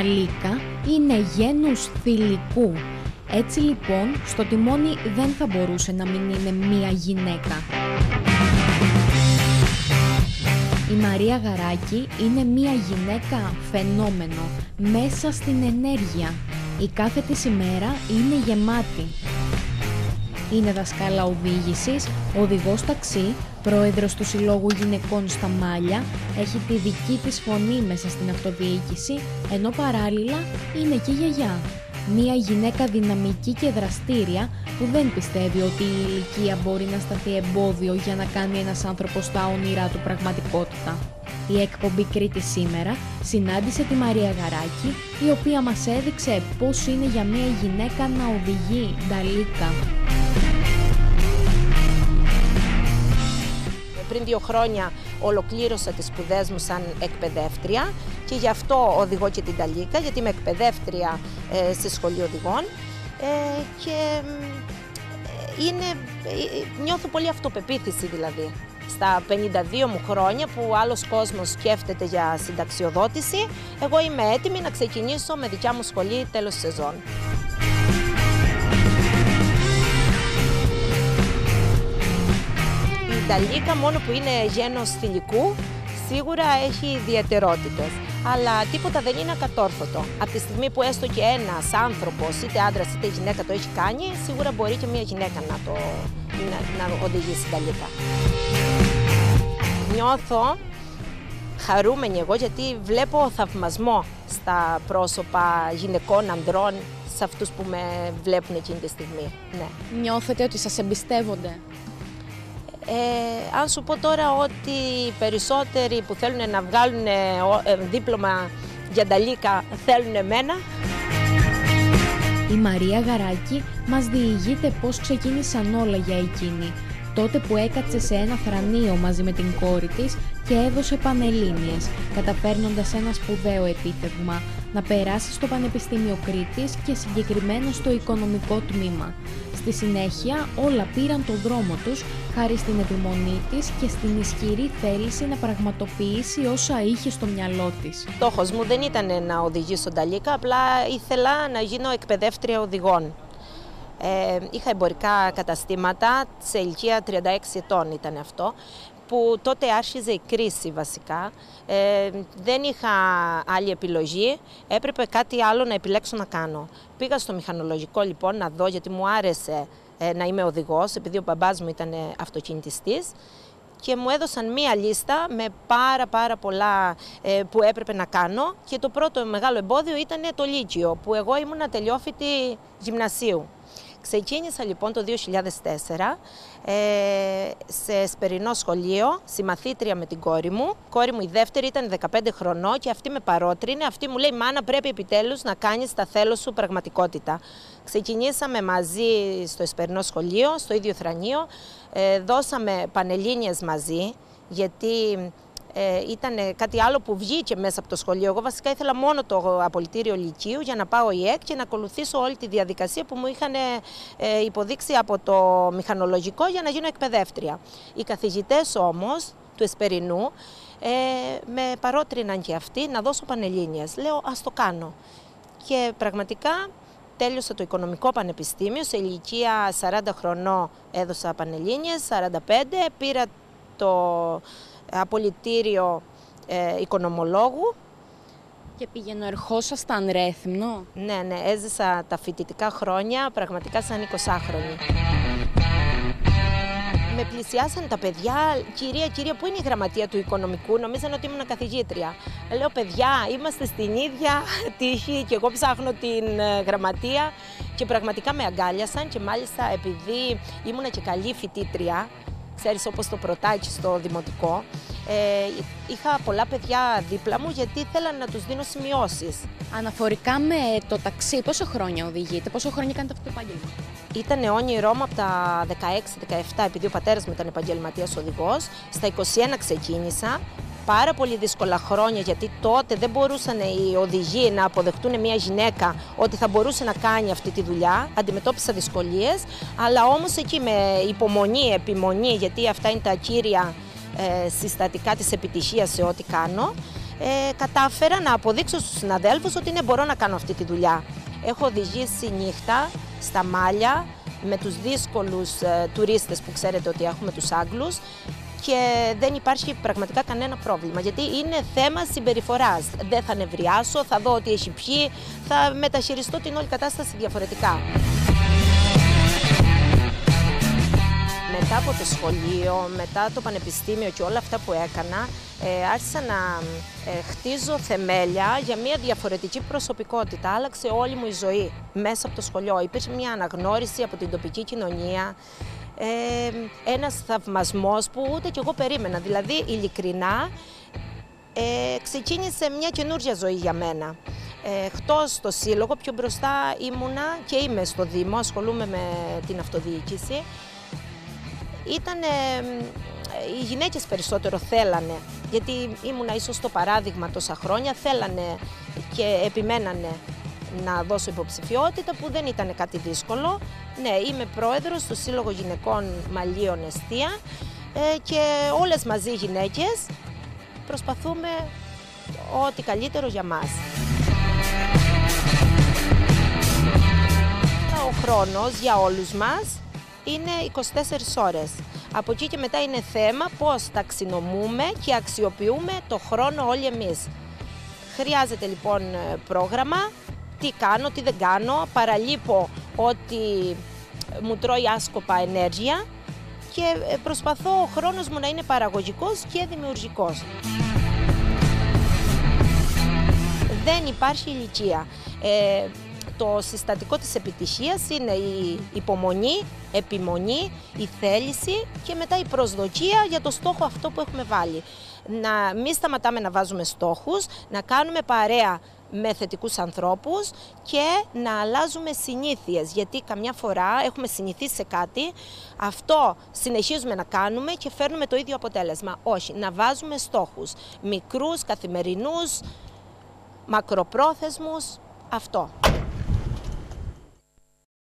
Νταλίκα είναι γένους θηλυκού. Έτσι λοιπόν, στο τιμόνι δεν θα μπορούσε να μην είναι μία γυναίκα. Η Μαρία Γαράκη είναι μία γυναίκα φαινόμενο, μέσα στην ενέργεια. Η κάθε της ημέρα είναι γεμάτη. Είναι δασκάλα οδήγησης, οδηγός ταξί, πρόεδρος του Συλλόγου Γυναικών στα Μάλια, έχει τη δική της φωνή μέσα στην αυτοδιοίκηση, ενώ παράλληλα είναι και γιαγιά. Μία γυναίκα δυναμική και δραστήρια που δεν πιστεύει ότι η ηλικία μπορεί να σταθεί εμπόδιο για να κάνει ένας άνθρωπος τα όνειρά του πραγματικότητα. Η εκπομπή Κρήτη σήμερα συνάντησε τη Μαρία Γαράκη, η οποία μας έδειξε πώς είναι για μία γυναίκα να οδηγεί νταλίκα. Πριν 2 χρόνια ολοκλήρωσα τις σπουδές μου σαν εκπαιδεύτρια και γι' αυτό οδηγώ και την νταλίκα, γιατί είμαι εκπαιδεύτρια στη Σχολή Οδηγών και νιώθω πολύ αυτοπεποίθηση δηλαδή. Στα 52 μου χρόνια που άλλος κόσμος σκέφτεται για συνταξιοδότηση, εγώ είμαι έτοιμη να ξεκινήσω με δικιά μου σχολή τέλος σεζόν. Η νταλίκα, μόνο που είναι γένος θηλυκού, σίγουρα έχει ιδιαιτερότητες, αλλά τίποτα δεν είναι ακατόρθωτο. Από τη στιγμή που έστω και ένας άνθρωπος, είτε άντρας είτε γυναίκα, το έχει κάνει, σίγουρα μπορεί και μια γυναίκα να οδηγήσει νταλίκα. Νιώθω χαρούμενη εγώ, γιατί βλέπω θαυμασμό στα πρόσωπα γυναικών, ανδρών, σε αυτούς που με βλέπουν εκείνη τη στιγμή. Ναι. Νιώθετε ότι σας εμπιστεύονται? Αν σου πω τώρα ότι οι περισσότεροι που θέλουν να βγάλουν δίπλωμα για νταλίκα θέλουν εμένα. Η Μαρία Γαράκη μας διηγείται πώς ξεκίνησαν όλα για εκείνη, τότε που έκατσε σε ένα θρανείο μαζί με την κόρη της και έδωσε πανελλήνιες, καταφέρνοντας ένα σπουδαίο επίτευγμα, να περάσει στο Πανεπιστήμιο Κρήτης και συγκεκριμένα στο οικονομικό τμήμα. Στη συνέχεια όλα πήραν τον δρόμο τους, χάρη στην επιμονή της και στην ισχυρή θέληση να πραγματοποιήσει όσα είχε στο μυαλό της. Στόχος μου δεν ήταν να οδηγήσω νταλίκα, απλά ήθελα να γίνω εκπαιδεύτρια οδηγών. Είχα εμπορικά καταστήματα, σε ηλικία 36 ετών ήταν αυτό, που τότε άρχιζε η κρίση βασικά. Δεν είχα άλλη επιλογή, έπρεπε κάτι άλλο να επιλέξω να κάνω. Πήγα στο μηχανολογικό λοιπόν να δω, γιατί μου άρεσε να είμαι οδηγός, επειδή ο μπαμπάς μου ήταν αυτοκινητιστής, και μου έδωσαν μία λίστα με πάρα πολλά που έπρεπε να κάνω, και το πρώτο μεγάλο εμπόδιο ήταν το Λύκειο, που εγώ ήμουν ατελειόφοιτη γυμνασίου. Ξεκίνησα λοιπόν το 2004 σε εσπερινό σχολείο, συμμαθήτρια με την κόρη μου. Η κόρη μου η δεύτερη ήταν 15 χρονών και αυτή με παρότρινε. Αυτή μου λέει: «Μάνα, πρέπει επιτέλους να κάνεις τα θέλω σου πραγματικότητα». Ξεκινήσαμε μαζί στο εσπερινό σχολείο, στο ίδιο θρανείο. Δώσαμε πανελλήνιες μαζί, γιατί ήταν κάτι άλλο που βγήκε μέσα από το σχολείο. Εγώ βασικά ήθελα μόνο το απολυτήριο λυκείου για να πάω ΙΕΚ και να ακολουθήσω όλη τη διαδικασία που μου είχαν υποδείξει από το μηχανολογικό για να γίνω εκπαιδεύτρια. Οι καθηγητές όμως του εσπερινού με παρότριναν και αυτοί να δώσω πανελλήνιες. Λέω: ας το κάνω. Και πραγματικά τέλειωσα το Οικονομικό Πανεπιστήμιο, σε ηλικία 40 χρονών έδωσα πανελλήνιες, 45 πήρα το απολυτήριο οικονομολόγου. Και πήγαινε ερχόσασταν Ρέθυμνο. Ναι, έζησα τα φοιτητικά χρόνια πραγματικά σαν 20χρονη. Με πλησιάσαν τα παιδιά: κυρία, πού είναι η γραμματεία του οικονομικού? Νομίζαν ότι ήμουν καθηγήτρια. Λέω: παιδιά, είμαστε στην ίδια τύχη και εγώ ψάχνω την γραμματεία. Και πραγματικά με αγκάλιασαν, και μάλιστα επειδή ήμουν και καλή φοιτήτρια, ξέρεις, όπως το πρωτάκι στο δημοτικό, είχα πολλά παιδιά δίπλα μου, γιατί ήθελα να τους δίνω σημειώσεις. Αναφορικά με το ταξί, πόσο χρόνια οδηγείτε, πόσο χρόνια κάνετε αυτό το επάγγελμα? Ήταν όνειρό μου από τα 16-17, επειδή ο πατέρας μου ήταν επαγγελματίας οδηγός. Στα 21 ξεκίνησα. Πάρα πολύ δύσκολα χρόνια, γιατί τότε δεν μπορούσαν οι οδηγοί να αποδεχτούν μια γυναίκα ότι θα μπορούσε να κάνει αυτή τη δουλειά. Αντιμετώπισα δυσκολίες, αλλά όμως εκεί με υπομονή, επιμονή, γιατί αυτά είναι τα κύρια συστατικά της επιτυχίας σε ό,τι κάνω, κατάφερα να αποδείξω στους συναδέλφους ότι ναι, μπορώ να κάνω αυτή τη δουλειά. Έχω οδηγήσει νύχτα στα Μάλια με τους δύσκολους τουρίστες που ξέρετε ότι έχουμε, τους Άγγλους, και δεν υπάρχει πραγματικά κανένα πρόβλημα, γιατί είναι θέμα συμπεριφοράς. Δεν θα νευριάσω, θα δω ότι έχει πιει, θα μεταχειριστώ την όλη κατάσταση διαφορετικά. Μετά από το σχολείο, μετά το πανεπιστήμιο και όλα αυτά που έκανα, άρχισα να χτίζω θεμέλια για μια διαφορετική προσωπικότητα. Άλλαξε όλη μου η ζωή μέσα από το σχολείο. Υπήρχε μια αναγνώριση από την τοπική κοινωνία, ένας θαυμασμός που ούτε κι εγώ περίμενα. Δηλαδή, ειλικρινά, ξεκίνησε μια καινούργια ζωή για μένα. Εκτός στο σύλλογο, πιο μπροστά ήμουνα και είμαι στο Δήμο, ασχολούμαι με την αυτοδιοίκηση. Οι γυναίκες περισσότερο θέλανε, γιατί ήμουνα ίσως το παράδειγμα τόσα χρόνια, θέλανε και επιμένανε να δώσω υποψηφιότητα, που δεν ήταν κάτι δύσκολο. Ναι, είμαι πρόεδρος του Σύλλογο Γυναικών Μαλλίων Εστία και όλες μαζί οι γυναίκες προσπαθούμε ό,τι καλύτερο για μας. Ο χρόνος για όλους μας είναι 24 ώρες. Από εκεί και μετά είναι θέμα πώς ταξινομούμε και αξιοποιούμε το χρόνο όλοι εμείς. Χρειάζεται λοιπόν πρόγραμμα, τι κάνω, τι δεν κάνω, παραλείπω ότι μου τρώει άσκοπα ενέργεια και προσπαθώ ο χρόνος μου να είναι παραγωγικός και δημιουργικός. Δεν υπάρχει ηλικία. Το συστατικό της επιτυχίας είναι η υπομονή, επιμονή, η θέληση και μετά η προσδοκία για το στόχο αυτό που έχουμε βάλει. Να μην σταματάμε να βάζουμε στόχους, να κάνουμε παρέα με θετικούς ανθρώπους και να αλλάζουμε συνήθειες, γιατί καμιά φορά έχουμε συνηθίσει σε κάτι, αυτό συνεχίζουμε να κάνουμε και φέρνουμε το ίδιο αποτέλεσμα. Όχι, να βάζουμε στόχους, μικρούς, καθημερινούς, μακροπρόθεσμους, αυτό.